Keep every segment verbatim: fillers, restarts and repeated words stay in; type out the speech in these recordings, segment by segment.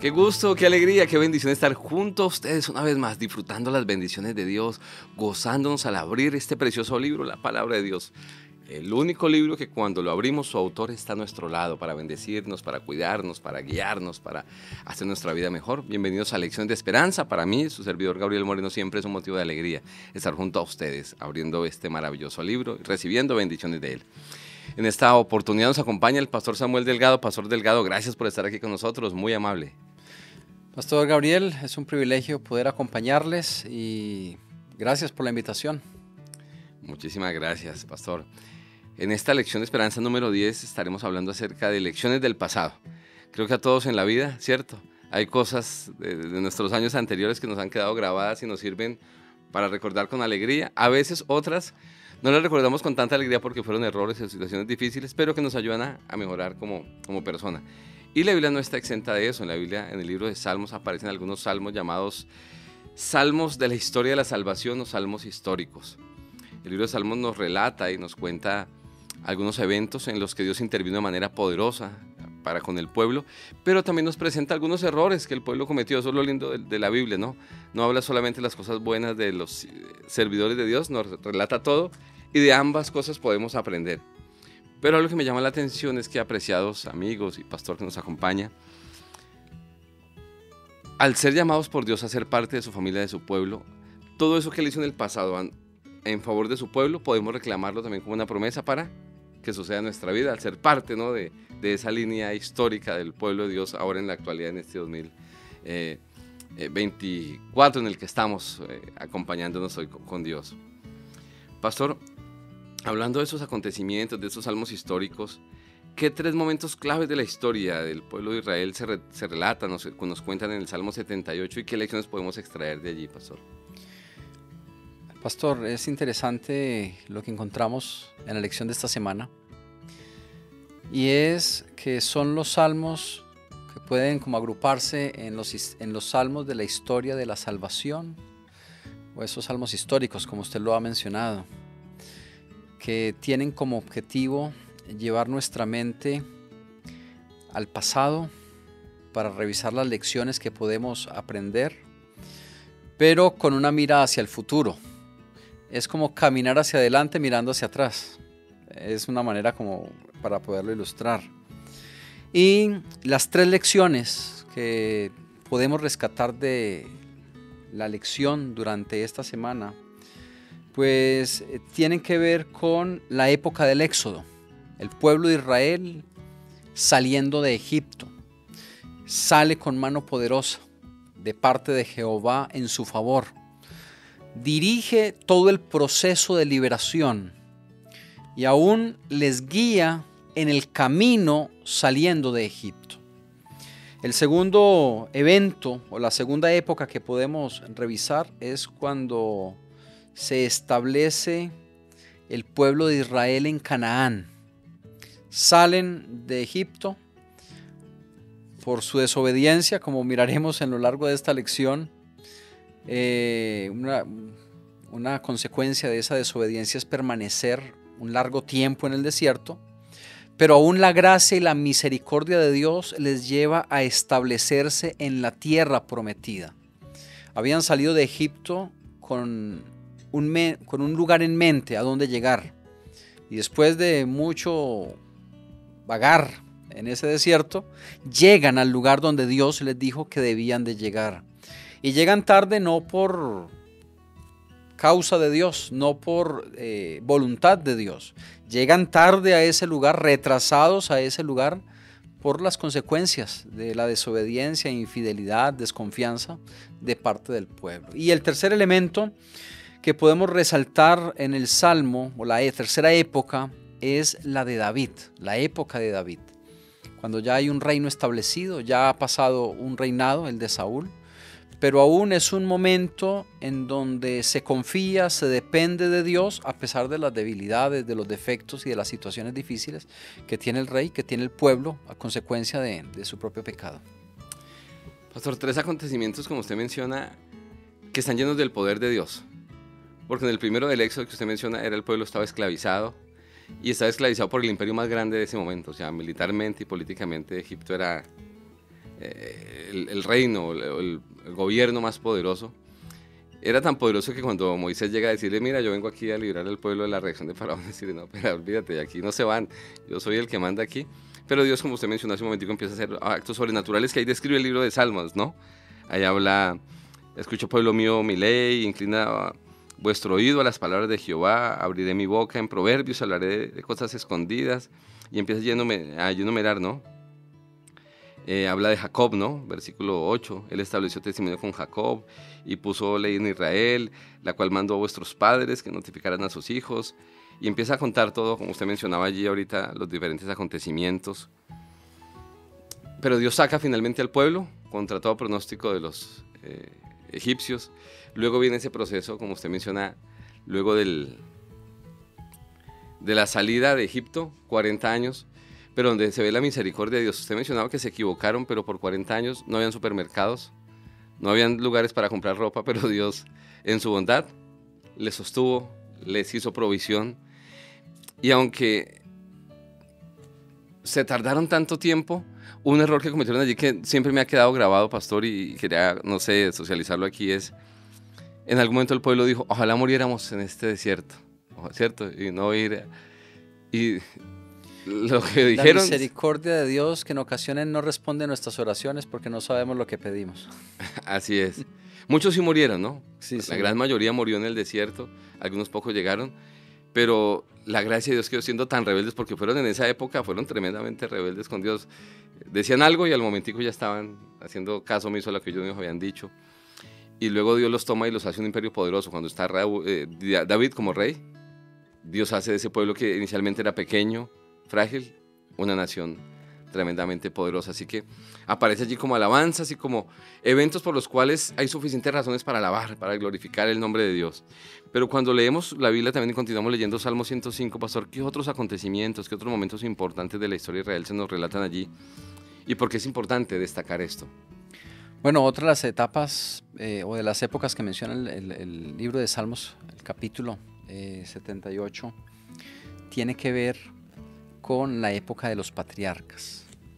Qué gusto, qué alegría, qué bendición estar junto a ustedes una vez más, disfrutando las bendiciones de Dios, gozándonos al abrir este precioso libro, la palabra de Dios. El único libro que cuando lo abrimos su autor está a nuestro lado para bendecirnos, para cuidarnos, para guiarnos, para hacer nuestra vida mejor. Bienvenidos a Lecciones de Esperanza. Para mí, su servidor Gabriel Moreno, siempre es un motivo de alegría estar junto a ustedes, abriendo este maravilloso libro y recibiendo bendiciones de él. En esta oportunidad nos acompaña el pastor Samuel Delgado. Pastor Delgado, gracias por estar aquí con nosotros, muy amable. Pastor Gabriel, es un privilegio poder acompañarles y gracias por la invitación. Muchísimas gracias, pastor. En esta lección de esperanza número diez estaremos hablando acerca de lecciones del pasado. Creo que a todos en la vida, ¿cierto? Hay cosas de, de nuestros años anteriores que nos han quedado grabadas y nos sirven para recordar con alegría. A veces otras no las recordamos con tanta alegría porque fueron errores o situaciones difíciles, pero que nos ayudan a, a mejorar como, como persona. Y la Biblia no está exenta de eso. En la Biblia, en el libro de Salmos, aparecen algunos salmos llamados salmos de la historia de la salvación o salmos históricos. El libro de Salmos nos relata y nos cuenta algunos eventos en los que Dios intervino de manera poderosa para con el pueblo, pero también nos presenta algunos errores que el pueblo cometió. Eso es lo lindo de, de la Biblia, ¿no? No habla solamente de las cosas buenas de los servidores de Dios, nos relata todo y de ambas cosas podemos aprender. Pero algo que me llama la atención es que, apreciados amigos y pastor que nos acompaña, al ser llamados por Dios a ser parte de su familia, de su pueblo, todo eso que él hizo en el pasado en favor de su pueblo, podemos reclamarlo también como una promesa para que suceda en nuestra vida, al ser parte, ¿no?, de, de esa línea histórica del pueblo de Dios, ahora en la actualidad, en este dos mil veinticuatro, en el que estamos eh, acompañándonos hoy con, con Dios. Pastor, hablando de esos acontecimientos, de esos salmos históricos, ¿qué tres momentos claves de la historia del pueblo de Israel se, re, se relatan, nos, nos cuentan en el Salmo setenta y ocho y qué lecciones podemos extraer de allí, pastor? Pastor, es interesante lo que encontramos en la lección de esta semana, y es que son los salmos que pueden como agruparse en los, en los salmos de la historia de la salvación, o esos salmos históricos, como usted lo ha mencionado, que tienen como objetivo llevar nuestra mente al pasado para revisar las lecciones que podemos aprender, pero con una mira hacia el futuro. Es como caminar hacia adelante mirando hacia atrás. Es una manera como para poderlo ilustrar. Y las tres lecciones que podemos rescatar de la lección durante esta semana, pues tienen que ver con la época del Éxodo. El pueblo de Israel saliendo de Egipto sale con mano poderosa de parte de Jehová en su favor. Dirige todo el proceso de liberación y aún les guía en el camino saliendo de Egipto. El segundo evento o la segunda época que podemos revisar es cuando se establece el pueblo de Israel en Canaán. Salen de Egipto por su desobediencia, como miraremos en lo largo de esta lección. Eh, una, una consecuencia de esa desobediencia es permanecer un largo tiempo en el desierto, pero aún la gracia y la misericordia de Dios les lleva a establecerse en la tierra prometida. Habían salido de Egipto con un, me, con un lugar en mente a donde llegar, y después de mucho vagar en ese desierto, llegan al lugar donde Dios les dijo que debían de llegar. Y llegan tarde no por causa de Dios, no por eh, voluntad de Dios. Llegan tarde a ese lugar, retrasados a ese lugar por las consecuencias de la desobediencia, infidelidad, desconfianza de parte del pueblo. Y el tercer elemento que podemos resaltar en el Salmo, o la tercera época, es la de David, la época de David. Cuando ya hay un reino establecido, ya ha pasado un reinado, el de Saúl, pero aún es un momento en donde se confía, se depende de Dios a pesar de las debilidades, de los defectos y de las situaciones difíciles que tiene el rey, que tiene el pueblo a consecuencia de, de su propio pecado. Pastor, tres acontecimientos, como usted menciona, que están llenos del poder de Dios. Porque en el primero del Éxodo que usted menciona, era el pueblo estaba esclavizado, y estaba esclavizado por el imperio más grande de ese momento. O sea, militarmente y políticamente Egipto era eh, el, el reino, el, el gobierno más poderoso. Era tan poderoso que cuando Moisés llega a decirle, mira, yo vengo aquí a librar al pueblo de la reacción de Faraón, decirle, no, pero olvídate, aquí no se van, yo soy el que manda aquí. Pero Dios, como usted mencionó hace un momentico, empieza a hacer actos sobrenaturales que ahí describe el libro de Salmos, ¿no? Ahí habla, escucho pueblo mío mi ley, inclina vuestro oído a las palabras de Jehová, abriré mi boca en proverbios, hablaré de, de cosas escondidas, y empieza yéndome, a enumerar, ¿no? Eh, habla de Jacob, ¿no? Versículo ocho, él estableció testimonio con Jacob y puso ley en Israel, la cual mandó a vuestros padres que notificaran a sus hijos, y empieza a contar todo, como usted mencionaba allí ahorita, los diferentes acontecimientos. Pero Dios saca finalmente al pueblo contra todo pronóstico de los eh, egipcios. Luego viene ese proceso, como usted menciona, luego del, de la salida de Egipto, cuarenta años, pero donde se ve la misericordia de Dios. Usted mencionaba que se equivocaron, pero por cuarenta años no habían supermercados, no habían lugares para comprar ropa, pero Dios en su bondad les sostuvo, les hizo provisión. Y aunque se tardaron tanto tiempo, un error que cometieron allí que siempre me ha quedado grabado, pastor, y quería, no sé, socializarlo aquí, es, en algún momento el pueblo dijo, ojalá muriéramos en este desierto, ¿cierto? Y no ir... Y lo que dijeron... La misericordia de Dios que en ocasiones no responde a nuestras oraciones porque no sabemos lo que pedimos. Así es. Muchos sí murieron, ¿no? Sí, La sí. gran mayoría murió en el desierto, algunos pocos llegaron, pero la gracia de Dios quedó siendo tan rebeldes porque fueron en esa época, fueron tremendamente rebeldes con Dios. Decían algo y al momentico ya estaban haciendo caso omiso a lo que ellos mismos habían dicho. Y luego Dios los toma y los hace un imperio poderoso. Cuando está eh, David como rey, Dios hace de ese pueblo que inicialmente era pequeño, frágil, una nación tremendamente poderosa. Así que aparece allí como alabanzas y como eventos por los cuales hay suficientes razones para alabar, para glorificar el nombre de Dios. Pero cuando leemos la Biblia también continuamos leyendo Salmo ciento cinco, pastor, ¿qué otros acontecimientos, qué otros momentos importantes de la historia de Israel se nos relatan allí? ¿Y por qué es importante destacar esto? Bueno, otra de las etapas eh, o de las épocas que menciona el, el, el libro de Salmos, el capítulo eh, setenta y ocho, tiene que ver con la época de los patriarcas.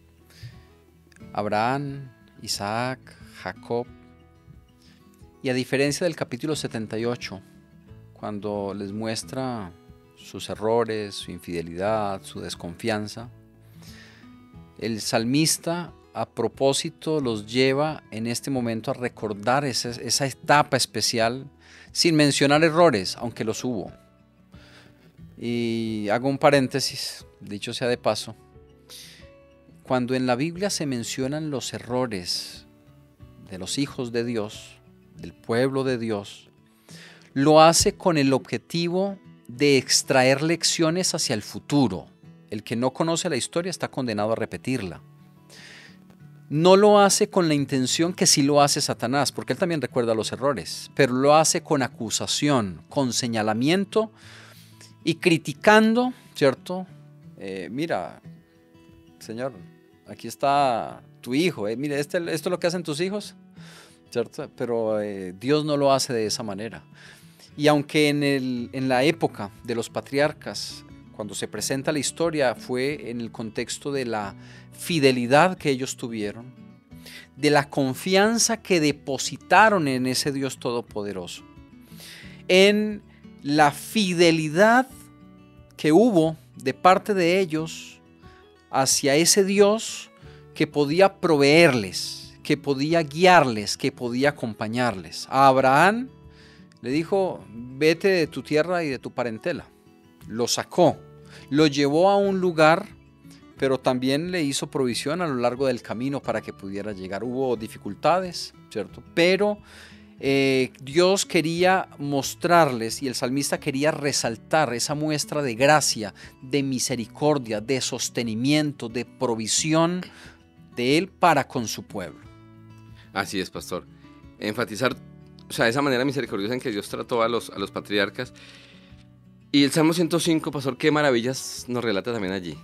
Abraham, Isaac, Jacob. Y a diferencia del capítulo setenta y ocho, cuando les muestra sus errores, su infidelidad, su desconfianza, el salmista a propósito los lleva en este momento a recordar esa, esa etapa especial sin mencionar errores, aunque los hubo. Y hago un paréntesis, dicho sea de paso, cuando en la Biblia se mencionan los errores de los hijos de Dios, del pueblo de Dios, lo hace con el objetivo de extraer lecciones hacia el futuro. El que no conoce la historia está condenado a repetirla. No lo hace con la intención que sí lo hace Satanás, porque él también recuerda los errores, pero lo hace con acusación, con señalamiento y criticando, ¿cierto? Eh, mira, Señor, aquí está tu hijo, eh, mira, este, esto es lo que hacen tus hijos, ¿cierto? Pero eh, Dios no lo hace de esa manera. Y aunque en, el, en la época de los patriarcas, cuando se presenta la historia, fue en el contexto de la fidelidad que ellos tuvieron, de la confianza que depositaron en ese Dios todopoderoso, en la fidelidad que hubo de parte de ellos hacia ese Dios que podía proveerles, que podía guiarles, que podía acompañarles. A Abraham le dijo, vete de tu tierra y de tu parentela. Lo sacó, lo llevó a un lugar, pero también le hizo provisión a lo largo del camino para que pudiera llegar. Hubo dificultades, ¿cierto? Pero eh, Dios quería mostrarles y el salmista quería resaltar esa muestra de gracia, de misericordia, de sostenimiento, de provisión de Él para con su pueblo. Así es, pastor. Enfatizar, o sea, esa manera misericordiosa en que Dios trató a los, a los patriarcas. Y el Salmo ciento cinco, pastor, qué maravillas nos relata también allí.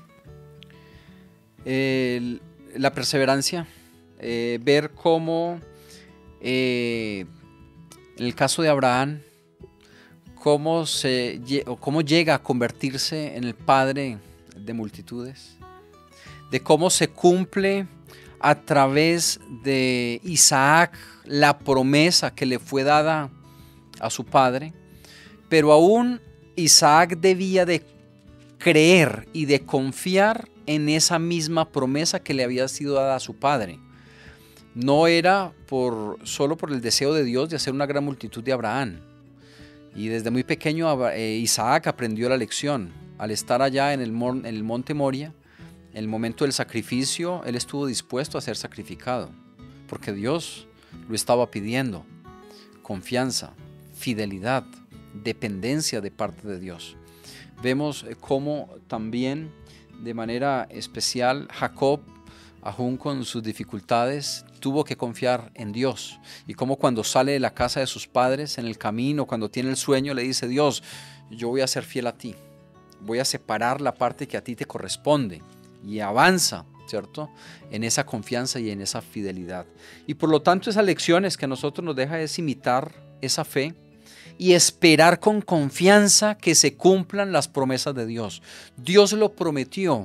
Eh, la perseverancia, eh, ver cómo, eh, en el caso de Abraham, cómo, se, cómo llega a convertirse en el padre de multitudes, de cómo se cumple a través de Isaac la promesa que le fue dada a su padre, pero aún Isaac debía de creer y de confiar en esa misma promesa que le había sido dada a su padre. No era por, solo por el deseo de Dios de hacer una gran multitud de Abraham. Y desde muy pequeño eh, Isaac aprendió la lección. Al estar allá en el, en el monte Moria, en el momento del sacrificio, él estuvo dispuesto a ser sacrificado, porque Dios lo estaba pidiendo. Confianza, fidelidad, dependencia de parte de Dios. Vemos cómo también de manera especial Jacob, aún con sus dificultades, tuvo que confiar en Dios. Y como cuando sale de la casa de sus padres, en el camino, cuando tiene el sueño, le dice: Dios, yo voy a ser fiel a ti. Voy a separar la parte que a ti te corresponde. Y avanza, ¿cierto?, en esa confianza y en esa fidelidad. Y por lo tanto, esas lecciones que a nosotros nos deja es imitar esa fe y esperar con confianza que se cumplan las promesas de Dios. Dios lo prometió.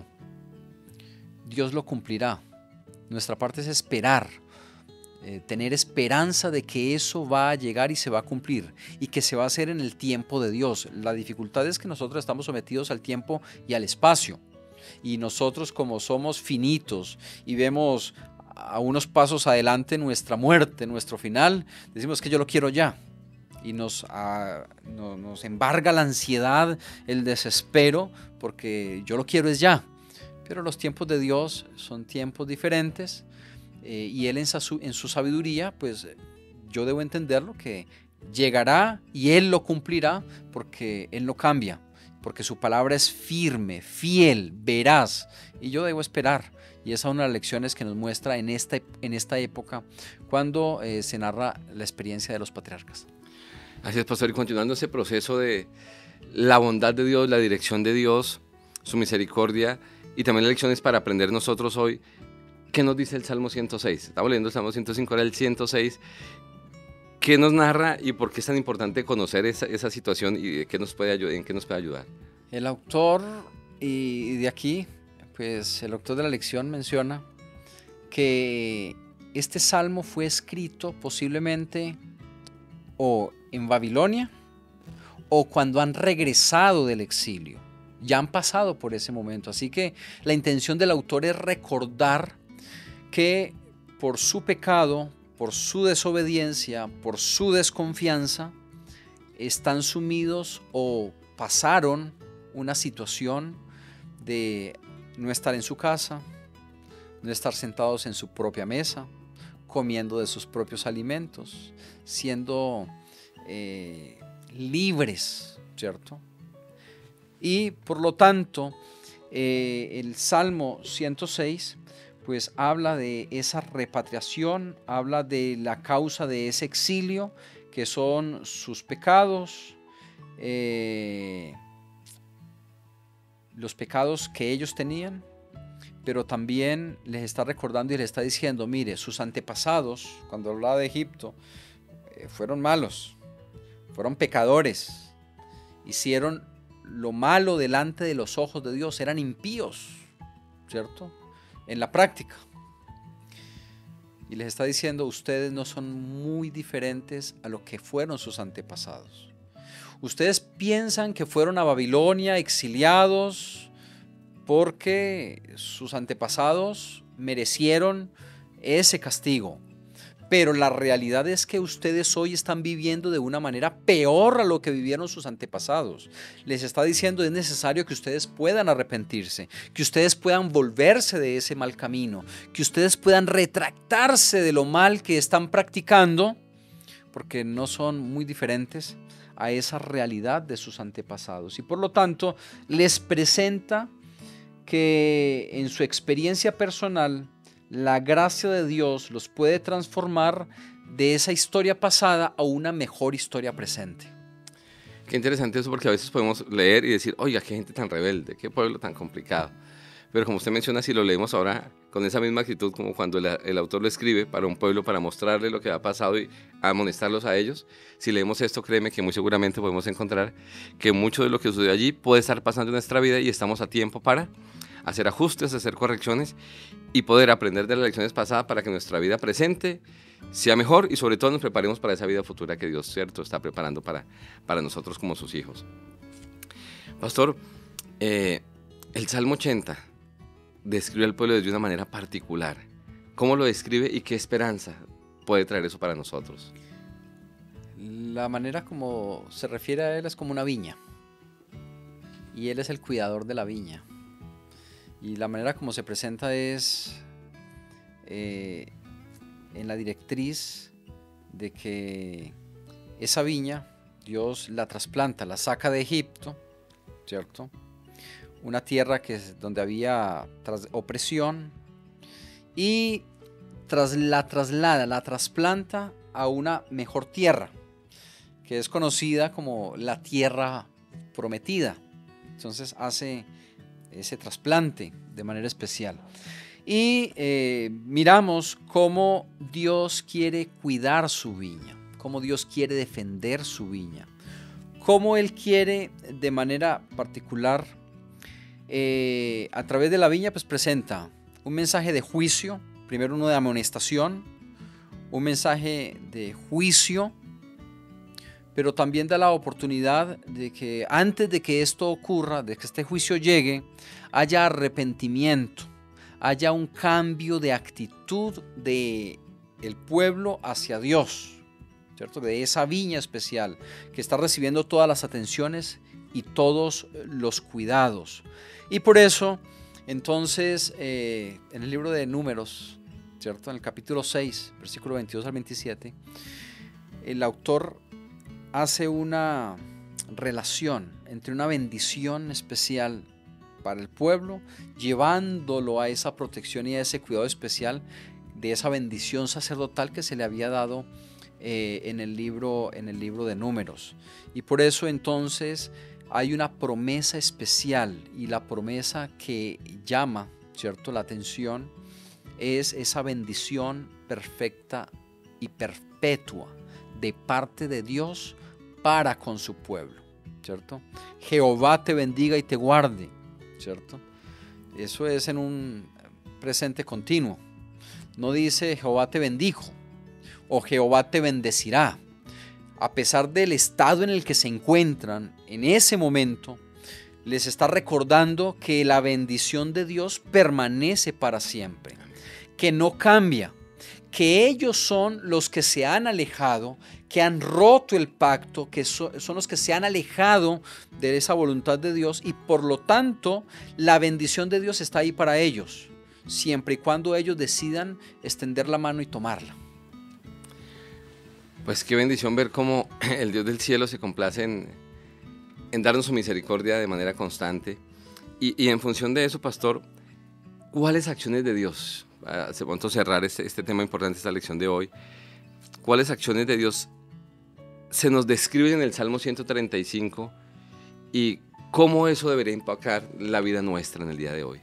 Dios lo cumplirá. Nuestra parte es esperar, eh, tener esperanza de que eso va a llegar y se va a cumplir y que se va a hacer en el tiempo de Dios. La dificultad es que nosotros estamos sometidos al tiempo y al espacio, y nosotros, como somos finitos y vemos a unos pasos adelante nuestra muerte, nuestro final, decimos que yo lo quiero ya, y nos, a, no, nos embarga la ansiedad, el desespero, porque yo lo quiero es ya. Pero los tiempos de Dios son tiempos diferentes, eh, y Él en su, en su sabiduría, pues yo debo entenderlo, que llegará y Él lo cumplirá, porque Él no cambia, porque su palabra es firme, fiel, veraz, y yo debo esperar. Y esa es una de las lecciones que nos muestra en esta, en esta época, cuando eh, se narra la experiencia de los patriarcas. Así es, pastor, y continuando ese proceso de la bondad de Dios, la dirección de Dios, su misericordia, y también las lecciones para aprender nosotros hoy. ¿Qué nos dice el Salmo ciento seis? Estamos leyendo el Salmo ciento cinco, ahora el ciento seis. ¿Qué nos narra y por qué es tan importante conocer esa, esa situación y qué nos puede ayudar, en qué nos puede ayudar? El autor, y de aquí, pues el autor de la lección menciona que este salmo fue escrito posiblemente o en Babilonia o cuando han regresado del exilio. Ya han pasado por ese momento, así que la intención del autor es recordar que por su pecado, por su desobediencia, por su desconfianza, están sumidos o pasaron una situación de no estar en su casa, no estar sentados en su propia mesa, comiendo de sus propios alimentos, siendo eh, libres, ¿cierto? Y por lo tanto, eh, el Salmo ciento seis pues habla de esa repatriación, habla de la causa de ese exilio, que son sus pecados, eh, los pecados que ellos tenían, pero también les está recordando y les está diciendo: mire, sus antepasados, cuando hablaba de Egipto, eh, fueron malos, fueron pecadores, hicieron lo malo delante de los ojos de Dios, eran impíos, ¿cierto?, en la práctica. Y les está diciendo: ustedes no son muy diferentes a lo que fueron sus antepasados. Ustedes piensan que fueron a Babilonia exiliados porque sus antepasados merecieron ese castigo. Pero la realidad es que ustedes hoy están viviendo de una manera peor a lo que vivieron sus antepasados. Les está diciendo: es necesario que ustedes puedan arrepentirse, que ustedes puedan volverse de ese mal camino, que ustedes puedan retractarse de lo mal que están practicando, porque no son muy diferentes a esa realidad de sus antepasados. Y por lo tanto, les presenta que en su experiencia personal, la gracia de Dios los puede transformar de esa historia pasada a una mejor historia presente. Qué interesante eso, porque a veces podemos leer y decir: oiga, qué gente tan rebelde, qué pueblo tan complicado. Pero como usted menciona, si lo leemos ahora con esa misma actitud como cuando el, el autor lo escribe para un pueblo, para mostrarle lo que ha pasado y amonestarlos a ellos, si leemos esto, créeme que muy seguramente podemos encontrar que mucho de lo que sucedió allí puede estar pasando en nuestra vida y estamos a tiempo para hacer ajustes, hacer correcciones y poder aprender de las lecciones pasadas para que nuestra vida presente sea mejor y sobre todo nos preparemos para esa vida futura que Dios, cierto, está preparando para, para nosotros como sus hijos. Pastor, eh, el Salmo ochenta describe al pueblo de Dios de una manera particular. ¿Cómo lo describe y qué esperanza puede traer eso para nosotros? La manera como se refiere a él es como una viña, y él es el cuidador de la viña. Y la manera como se presenta es eh, en la directriz de que esa viña Dios la trasplanta, la saca de Egipto, ¿cierto? Una tierra que es donde había tras, opresión, y tras, la traslada, la trasplanta a una mejor tierra, que es conocida como la tierra prometida. Entonces hace ese trasplante de manera especial. Y eh, miramos cómo Dios quiere cuidar su viña, cómo Dios quiere defender su viña, cómo Él quiere de manera particular, eh, a través de la viña, pues presenta un mensaje de juicio, primero uno de amonestación, un mensaje de juicio, pero también da la oportunidad de que antes de que esto ocurra, de que este juicio llegue, haya arrepentimiento, haya un cambio de actitud del pueblo hacia Dios, ¿cierto? De esa viña especial que está recibiendo todas las atenciones y todos los cuidados. Y por eso, entonces, eh, en el libro de Números, ¿cierto? En el capítulo seis, versículo veintidós al veintisiete, el autor hace una relación entre una bendición especial para el pueblo, llevándolo a esa protección y a ese cuidado especial de esa bendición sacerdotal que se le había dado eh, en el libro, en el libro de Números. Y por eso entonces hay una promesa especial, y la promesa que llama, ¿cierto?, la atención es esa bendición perfecta y perpetua de parte de Dios para con su pueblo, ¿cierto? Jehová te bendiga y te guarde, ¿cierto? Eso es en un presente continuo. No dice Jehová te bendijo o Jehová te bendecirá. A pesar del estado en el que se encuentran en ese momento, les está recordando que la bendición de Dios permanece para siempre, que no cambia, que ellos son los que se han alejado, que han roto el pacto, que so, son los que se han alejado de esa voluntad de Dios, y por lo tanto la bendición de Dios está ahí para ellos, siempre y cuando ellos decidan extender la mano y tomarla. Pues qué bendición ver cómo el Dios del cielo se complace en, en darnos su misericordia de manera constante. Y, y en función de eso, pastor, ¿cuáles acciones de Dios? Se va a cerrar este, este tema importante, esta lección de hoy. ¿Cuáles acciones de Dios se nos describen en el Salmo ciento treinta y cinco y cómo eso debería impactar la vida nuestra en el día de hoy?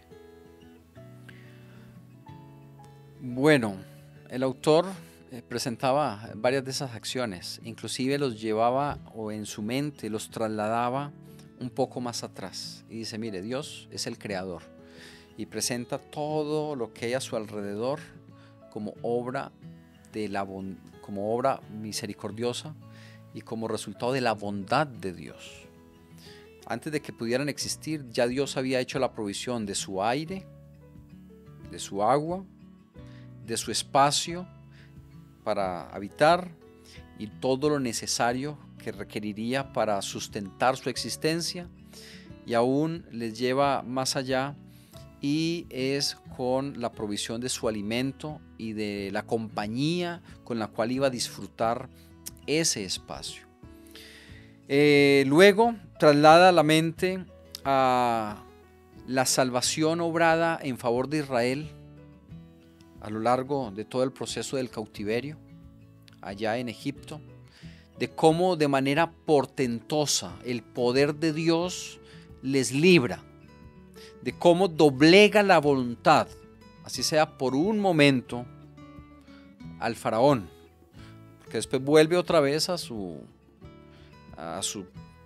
Bueno, el autor eh, presentaba varias de esas acciones, inclusive los llevaba, o en su mente los trasladaba un poco más atrás, y dice: mire, Dios es el creador, y presenta todo lo que hay a su alrededor como obra de la bon- como obra misericordiosa y como resultado de la bondad de Dios. Antes de que pudieran existir, ya Dios había hecho la provisión de su aire, de su agua, de su espacio para habitar y todo lo necesario que requeriría para sustentar su existencia, y aún les lleva más allá, y es con la provisión de su alimento y de la compañía con la cual iba a disfrutar ese espacio. Eh, luego traslada la mente a la salvación obrada en favor de Israel a lo largo de todo el proceso del cautiverio allá en Egipto, de cómo de manera portentosa el poder de Dios les libra, de cómo doblega la voluntad, así sea por un momento, al faraón, que después vuelve otra vez a su, a su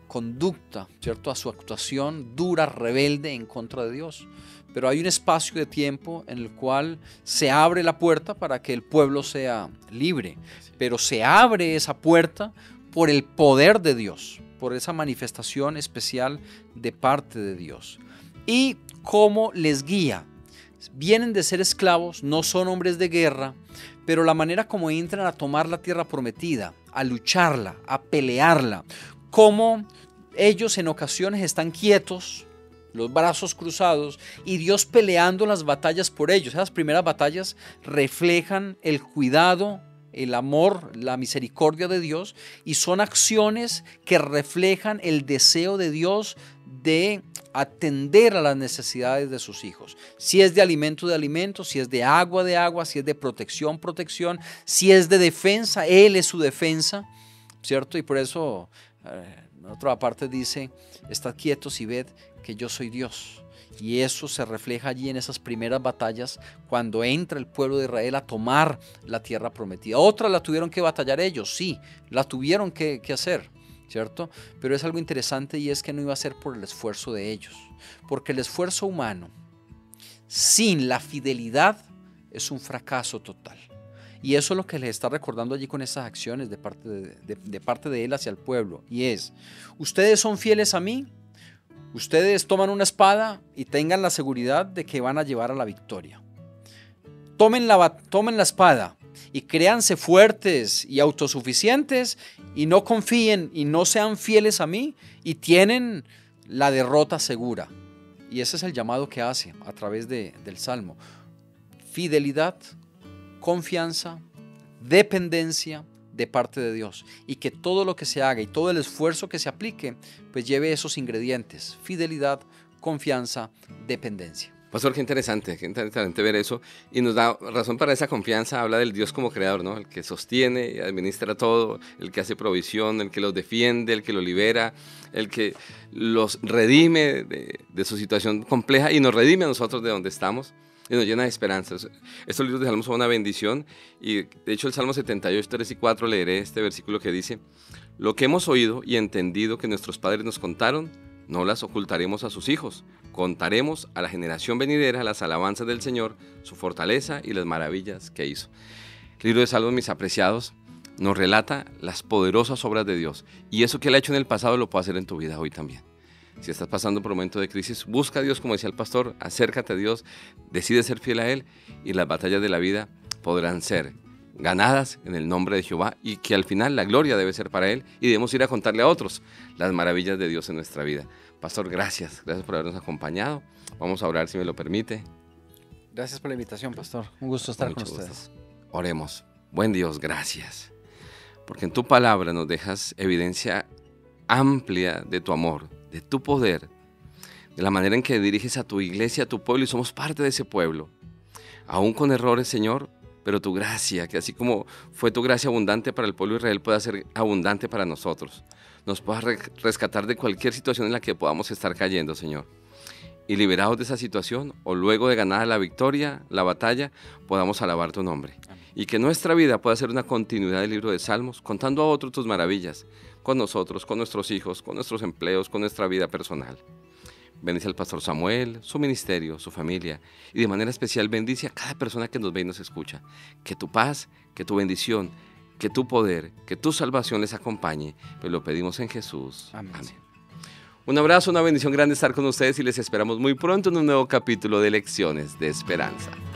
conducta, ¿cierto? A su actuación dura, rebelde en contra de Dios. Pero hay un espacio de tiempo en el cual se abre la puerta para que el pueblo sea libre. Pero se abre esa puerta por el poder de Dios, por esa manifestación especial de parte de Dios. Y cómo les guía. Vienen de ser esclavos, no son hombres de guerra, pero la manera como entran a tomar la tierra prometida, a lucharla, a pelearla, cómo ellos en ocasiones están quietos, los brazos cruzados, y Dios peleando las batallas por ellos. Esas primeras batallas reflejan el cuidado, el amor, la misericordia de Dios, y son acciones que reflejan el deseo de Dios de atender a las necesidades de sus hijos. Si es de alimento, de alimento, si es de agua, de agua, si es de protección, protección, si es de defensa, Él es su defensa, ¿cierto? Y por eso, eh, en otra parte dice, estad quietos y ved que yo soy Dios. Y eso se refleja allí en esas primeras batallas cuando entra el pueblo de Israel a tomar la tierra prometida. Otras la tuvieron que batallar ellos, sí, la tuvieron que, que hacer, ¿cierto? Pero es algo interesante, y es que no iba a ser por el esfuerzo de ellos, porque el esfuerzo humano sin la fidelidad es un fracaso total. Y eso es lo que les está recordando allí con esas acciones de parte de, de, de parte de él hacia el pueblo, y es: ustedes son fieles a mí, ustedes toman una espada y tengan la seguridad de que van a llevar a la victoria. Tomen la, tomen la espada y créanse fuertes y autosuficientes, y no confíen y no sean fieles a mí, y tienen la derrota segura. Y ese es el llamado que hace a través de, del Salmo: fidelidad, confianza, dependencia de parte de Dios, y que todo lo que se haga y todo el esfuerzo que se aplique pues lleve esos ingredientes: fidelidad, confianza, dependencia. Pastor, qué interesante, qué interesante ver eso, y nos da razón para esa confianza. Habla del Dios como creador, ¿no? El que sostiene y administra todo, el que hace provisión, el que los defiende, el que los libera, el que los redime de, de su situación compleja y nos redime a nosotros de donde estamos y nos llena de esperanzas. Estos libros de Salmos son una bendición, y de hecho el Salmo setenta y ocho, tres y cuatro leeré este versículo que dice: lo que hemos oído y entendido que nuestros padres nos contaron, no las ocultaremos a sus hijos. Contaremos a la generación venidera las alabanzas del Señor, su fortaleza y las maravillas que hizo. El libro de Salmos, mis apreciados, nos relata las poderosas obras de Dios, y eso que Él ha hecho en el pasado lo puede hacer en tu vida hoy también. Si estás pasando por un momento de crisis, busca a Dios, como decía el pastor, acércate a Dios, decide ser fiel a Él, y las batallas de la vida podrán ser ganadas en el nombre de Jehová, y que al final la gloria debe ser para Él, y debemos ir a contarle a otros las maravillas de Dios en nuestra vida. Pastor, gracias, gracias por habernos acompañado. Vamos a orar, si me lo permite. Gracias por la invitación, pastor. Un gusto estar Mucho con gusto. ustedes. Oremos. Buen Dios, gracias, porque en tu palabra nos dejas evidencia amplia de tu amor, de tu poder, de la manera en que diriges a tu iglesia, a tu pueblo, y somos parte de ese pueblo, aún con errores, Señor, pero tu gracia, que así como fue tu gracia abundante para el pueblo de Israel, pueda ser abundante para nosotros. Nos puedas rescatar de cualquier situación en la que podamos estar cayendo, Señor. Y liberados de esa situación, o luego de ganar la victoria, la batalla, podamos alabar tu nombre. Amén. Y que nuestra vida pueda ser una continuidad del libro de Salmos, contando a otros tus maravillas, con nosotros, con nuestros hijos, con nuestros empleos, con nuestra vida personal. Bendice al pastor Samuel, su ministerio, su familia, y de manera especial bendice a cada persona que nos ve y nos escucha. Que tu paz, que tu bendición, que tu poder, que tu salvación les acompañe, pues lo pedimos en Jesús. Amén. Amén. Un abrazo, una bendición grande estar con ustedes, y les esperamos muy pronto en un nuevo capítulo de Lecciones de Esperanza.